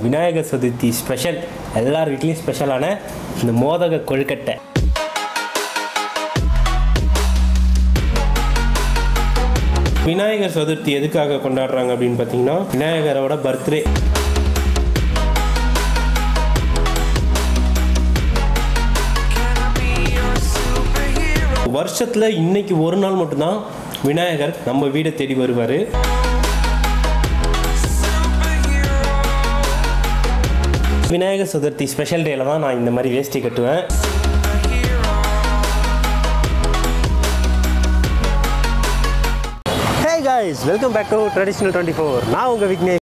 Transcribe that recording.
Vinayagar Chaturthi special எல்லார் வீட்லேயும் ஸ்பெஷலான இந்த மோதக கொழுக்கட்டை. விநாயகர் சதுர்த்தி எதுக்காக கொண்டாடுறாங்க அப்படின்னு பார்த்தீங்கன்னா, விநாயகரோட பர்த்டே. வருஷத்தில் இன்னைக்கு ஒரு நாள் மட்டும்தான் விநாயகர் நம்ம வீடை தேடி வருவார். விநாயகர் சதுர்த்தி ஸ்பெஷல் டேல தான் நான் இந்த மாதிரி வேஷ்டி கட்டுவேன். Hey guys, welcome back to Traditional 24. நான் உங்கள் விக்னேஷ்.